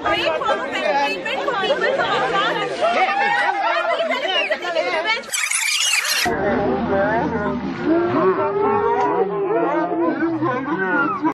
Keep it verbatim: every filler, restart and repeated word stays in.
great form of entertainment for people from across the world.